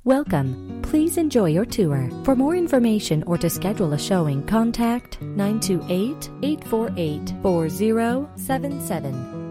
Welcome. Please enjoy your tour. For more information or to schedule a showing, contact 928-848-4077.